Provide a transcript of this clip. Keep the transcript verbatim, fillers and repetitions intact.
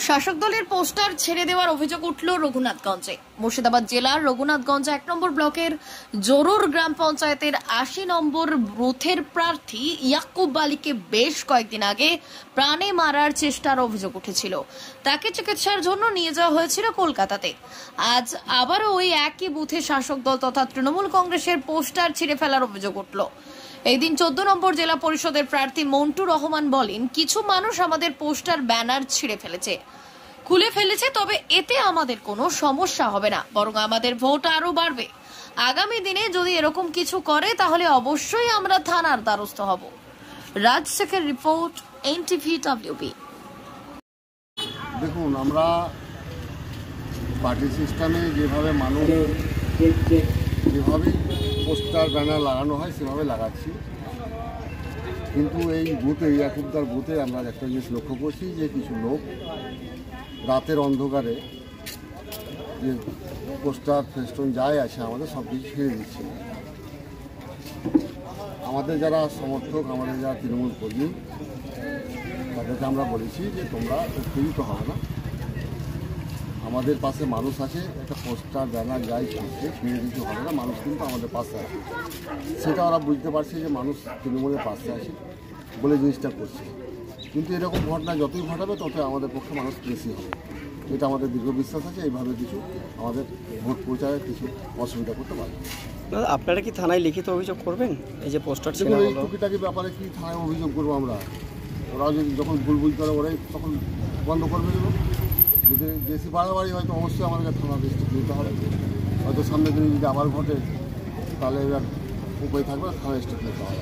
শাসক দলের পোস্টার ছেড়ে দেওয়ার অভিযোগ উঠল রঘুনাথগঞ্জে। মুর্শিদাবাদ জেলার রঘুনাথগঞ্জ এক নম্বর ব্লকের জোরুর গ্রাম পঞ্চায়েতের আশি নম্বর বুথের প্রার্থী ইয়াকুব আলীকে বেশ কয়েকদিন আগে প্রাণে মারার চেষ্টার অভিযোগ উঠেছিল। তাকে চিকিৎসার জন্য নিয়ে যাওয়া হয়েছিল কলকাতাতে। আজ আবারও ওই একই বুথে শাসক দল তথা তৃণমূল কংগ্রেসের পোস্টার ছিঁড়ে ফেলার অভিযোগ উঠল। এই দিন চোদ্দ নম্বর জেলা পরিষদের প্রার্থী মন্টু রহমান বলেন, কিছু মানুষ আমাদের পোস্টার ব্যানার ছিঁড়ে ফেলেছে খুলে ফেলেছে তবে এতে আমাদের কোনো সমস্যা হবে না, বরং আমাদের ভোট আরো বাড়বে। আগামী দিনে যদি এরকম কিছু করে তাহলে অবশ্যই আমরা থানার দ্বারস্থ হব। রাজ শেখের রিপোর্ট, এনটিভি ডাব্লিউবি। দেখুন, আমরা পার্টি সিস্টেমে যেভাবে মানুষ যেভাবে পোস্টার ব্যানার লাগানো হয় সেভাবে লাগাচ্ছি, কিন্তু এই বুথে ইয়াকুবদার বুথে আমরা একটা জিনিস লক্ষ্য করছি যে কিছু লোক রাতের অন্ধকারে যে পোস্টার ফেস্টুন যাই আছে আমাদের সব কিছু ছেড়ে দিচ্ছে। আমাদের যারা সমর্থক, আমাদের যারা তৃণমূল কর্মী, তাদেরকে আমরা বলেছি যে তোমরা উত্তেজিত হবে না, আমাদের পাশে মানুষ আছে, একটা পোস্টার ব্যানার যাই ছিঁড়ছে ছিঁড়ে কিছু হবে না, মানুষ কিন্তু আমাদের পাশে আছে। সেটা ওরা বুঝতে পারছে যে মানুষ তৃণমূলের পাশে আছে বলে জিনিসটা করছে, কিন্তু এরকম ঘটনা যতই ঘটাবে ততই আমাদের পক্ষে মানুষ বেশি হবে, এটা আমাদের দীর্ঘ বিশ্বাস আছে। এইভাবে কিছু আমাদের ভোট প্রচারে কিছু অসুবিধা করতে পারবে। আপনারা কি থানায় লিখিত অভিযোগ করবেন এই যে পোস্টার ছিল? এই টুকিটাকি ব্যাপারে কি থানায় অভিযোগ করবো আমরা? ওরা যদি যখন ভুল বুঝতে পারে ওরাই তখন বন্ধ করবে দেবো। যদি বেশি বাড়াবাড়ি হয়তো অবশ্যই আমাদেরকে থানা ডিস্ট্রিক্ট নিতে হবে, হয়তো সামনে দিনে যদি আবার ঘটে তাহলে এবার উপায় থাকবে থানা ডিস্ট্রিক্ট নিতে হবে।